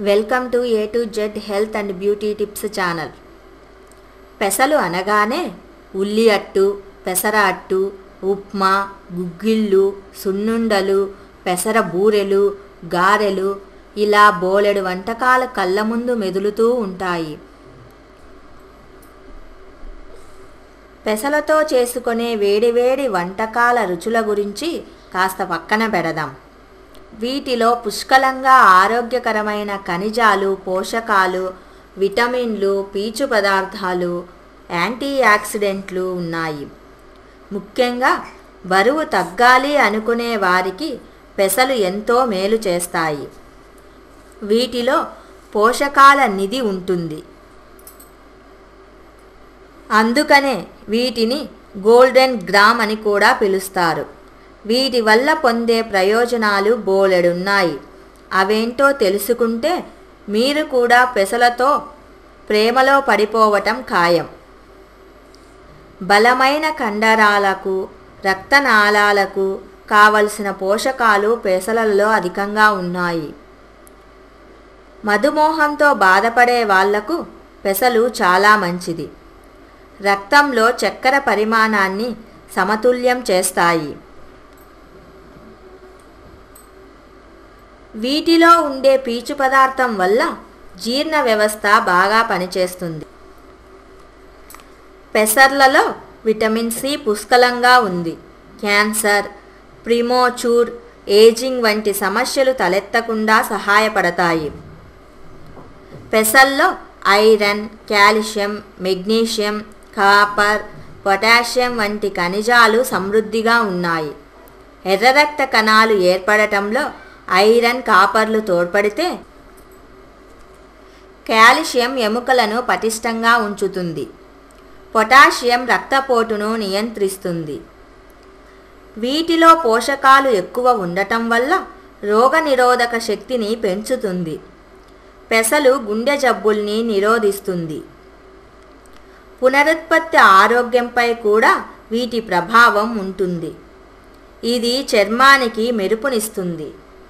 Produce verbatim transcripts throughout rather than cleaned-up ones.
Welcome to A to Z health and beauty tips channel. పెసలు అనగానే ఉల్లి అట్టు, పెసర అట్టు, ఉప్మా, గుగ్గిళ్ళు, సున్నుండలు, పెసర బూరెలు, గారెలు ఇలా బోలెడు వంటకాలు కళ్ళ ముందు మెదులుతూ ఉంటాయి. పెసలతో చేసుకునే వేడివేడి వంటకాల రుచుల గురించి కాస్త పక్కన పెడదాం. వీటిలో పుష్కలంగా ఆరోగ్యకరమైన ఖనిజాలు, పోషకాలు, విటమిన్లు, పీచు పదార్థాలు, యాంటీఆక్సిడెంట్లు ఉన్నాయి. ముఖ్యంగా బరువు తగ్గాలి అనుకునే వారికి పెసలు ఎంతో మేలు చేస్తాయి. వీటిలో పోషకాల నిధి ఉంటుంది. అందుకనే వీటిని గోల్డెన్ గ్రామ్ అని కూడా పిలుస్తారు. వీటి వల్ల పొందే ప్రయోజనాలు బోలెడున్నాయి. అవేంటో తెలుసుకుంటే మీరు కూడా పెసలతో ప్రేమలో పడిపోవటం ఖాయం. బలమైన కండరాలకు, రక్తనాళాలకు కావలసిన పోషకాలు పెసలలో అధికంగా ఉన్నాయి. మధుమేహంతో బాధపడే వాళ్లకు పెసలు చాలా మంచిది. రక్తంలో చక్కెర పరిమాణాన్ని సమతుల్యం చేస్తాయి. వీటిలో ఉండే పీచు పదార్థం వల్ల జీర్ణ వ్యవస్థ బాగా పనిచేస్తుంది. పెసర్లలో విటమిన్ సి పుష్కలంగా ఉంది. క్యాన్సర్, ప్రిమోచూర్ ఏజింగ్ వంటి సమస్యలు తలెత్తకుండా సహాయపడతాయి. పెసల్లో iron, calcium, magnesium, copper, potassium వంటి ఖనిజాలు సమృద్ధిగా ఉన్నాయి. ఎర్ర రక్త కణాలు ఏర్పడటంలో ఐరన్, కాపర్లు తోడ్పడితే కాల్షియం ఎముకలను పటిష్టంగా ఉంచుతుంది. పొటాషియం రక్తపోటును నియంత్రిస్తుంది. వీటిలో పోషకాలు ఎక్కువ ఉండటం వల్ల రోగనిరోధక శక్తిని పెంచుతుంది. పెసలు గుండె జబ్బుల్ని నిరోధిస్తుంది. పునరుత్పత్తి ఆరోగ్యంపై కూడా వీటి ప్రభావం ఉంటుంది. ఇది చర్మానికి మెరుపునిస్తుంది.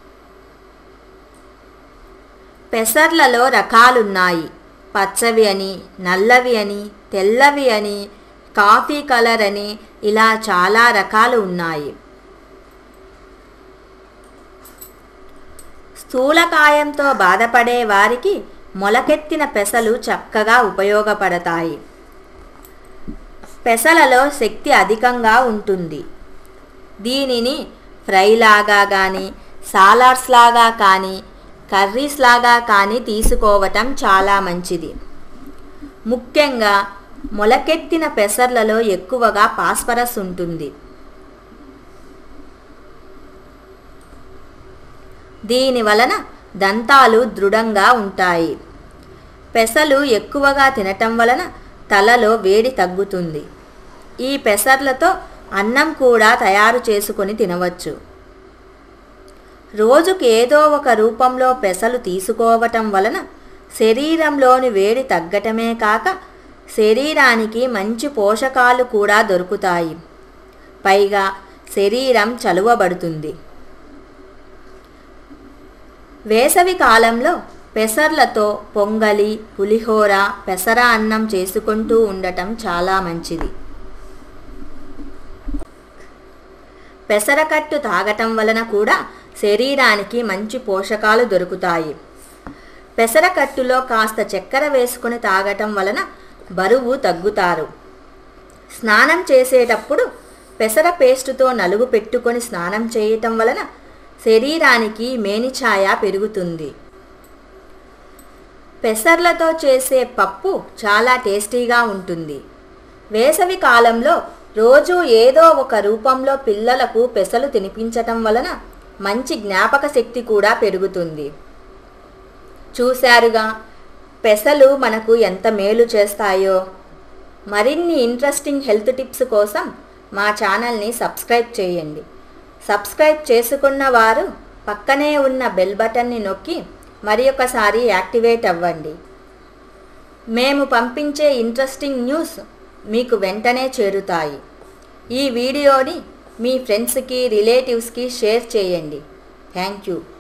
పెసర్లలో రకాలున్నాయి. పచ్చవి అని, నల్లవి అని, తెల్లవి అని, కాఫీ కలర్ అని ఇలా చాలా రకాలు ఉన్నాయి. స్థూలకాయంతో బాధపడే వారికి మొలకెత్తిన పెసలు చక్కగా ఉపయోగపడతాయి. పెసలలో శక్తి అధికంగా ఉంటుంది. దీనిని ఫ్రైలాగా కానీ, సాలాడ్స్ లాగా కానీ, కర్రీస్ లాగా కానీ తీసుకోవటం చాలా మంచిది. ముఖ్యంగా మొలకెత్తిన పెసర్లలో ఎక్కువగా ఫాస్ఫరస్ ఉంటుంది. దీని వలన దంతాలు దృఢంగా ఉంటాయి. పెసలు ఎక్కువగా తినటం వలన తలలో వేడి తగ్గుతుంది. ఈ పెసర్లతో అన్నం కూడా తయారు చేసుకొని తినవచ్చు. రోజుకు ఏదో ఒక రూపంలో పెసలు తీసుకోవటం వలన శరీరంలోని వేడి తగ్గటమే కాక శరీరానికి మంచి పోషకాలు కూడా దొరుకుతాయి. పైగా శరీరం చలువబడుతుంది. వేసవి కాలంలో పెసర్లతో పొంగలి, పులిహోర, పెసర అన్నం చేసుకుంటూ ఉండటం చాలా మంచిది. పెసరకట్టు తాగటం వలన కూడా శరీరానికి మంచి పోషకాలు దొరుకుతాయి. పెసరకట్టులో కాస్త చక్కెర వేసుకుని తాగటం వలన బరువు తగ్గుతారు. స్నానం చేసేటప్పుడు పెసర పేస్టుతో నలుగు పెట్టుకొని స్నానం చేయటం వలన శరీరానికి మేనిఛాయ పెరుగుతుంది. పెసర్లతో చేసే పప్పు చాలా టేస్టీగా ఉంటుంది. వేసవి కాలంలో రోజు ఏదో ఒక రూపంలో పిల్లలకు పెసలు తినిపించటం వలన మంచి జ్ఞాపక శక్తి కూడా పెరుగుతుంది. చూశారుగా పెసలు మనకు ఎంత మేలు చేస్తాయో. మరిన్ని ఇంట్రెస్టింగ్ హెల్త్ టిప్స్ కోసం మా ఛానల్ని సబ్స్క్రైబ్ చేయండి. సబ్స్క్రైబ్ చేసుకున్న వారు పక్కనే ఉన్న బెల్ బటన్ని నొక్కి మరి ఒకసారి యాక్టివేట్ అవ్వండి. మేము పంపించే ఇంట్రెస్టింగ్ న్యూస్ మీకు వెంటనే చేరుతాయి. ఈ వీడియోని మీ ఫ్రెండ్స్కి, రిలేటివ్స్కి షేర్ చేయండి. Thank you.